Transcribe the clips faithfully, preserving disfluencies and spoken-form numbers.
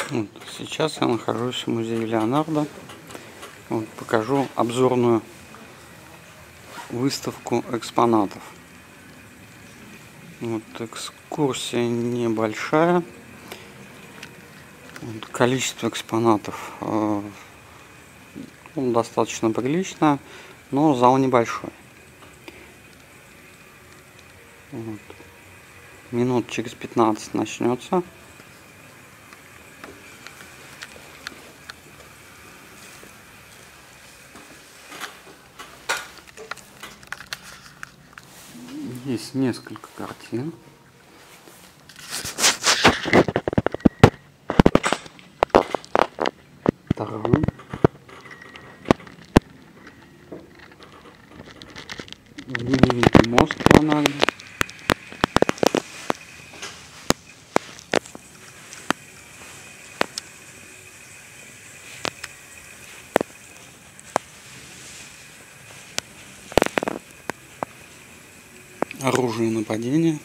Вот, сейчас я нахожусь в музее Леонардо. Вот, покажу обзорную выставку экспонатов. Вот, экскурсия небольшая. Вот, количество экспонатов э, ну, достаточно прилично, но зал небольшой. Вот. Минут через пятнадцать начнется. Есть несколько картин. Таран. Знаменитый мост Леонардо. Оружие нападения.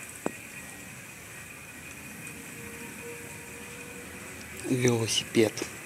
Велосипед.